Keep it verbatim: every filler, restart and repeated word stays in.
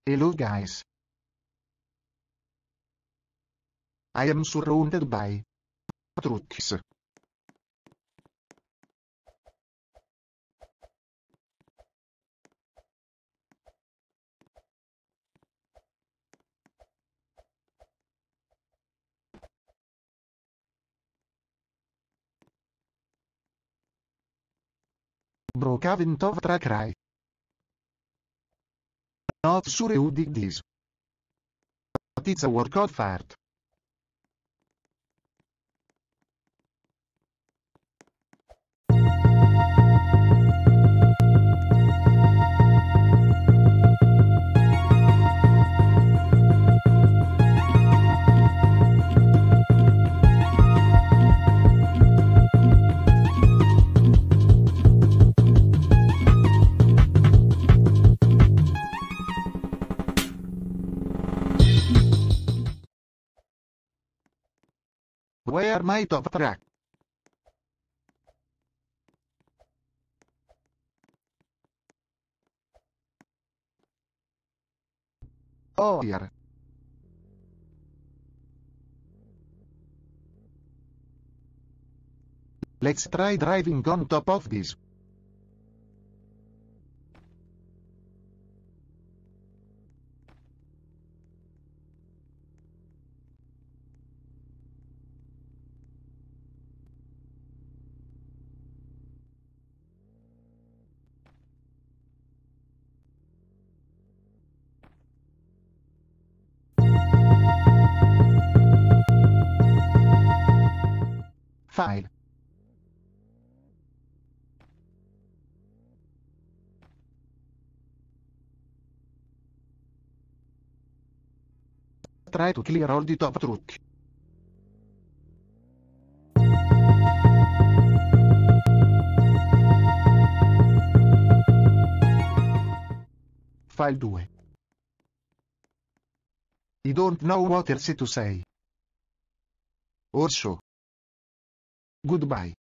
Hello guys. I am surrounded by trucks. Broke haven't of track right. Not sure who did this. But it's a work of art. Where my top track? Oh here. Let's try driving on top of this. File. Try to clear all the top truck. File two. I don't know what else to say. Or so. Goodbye.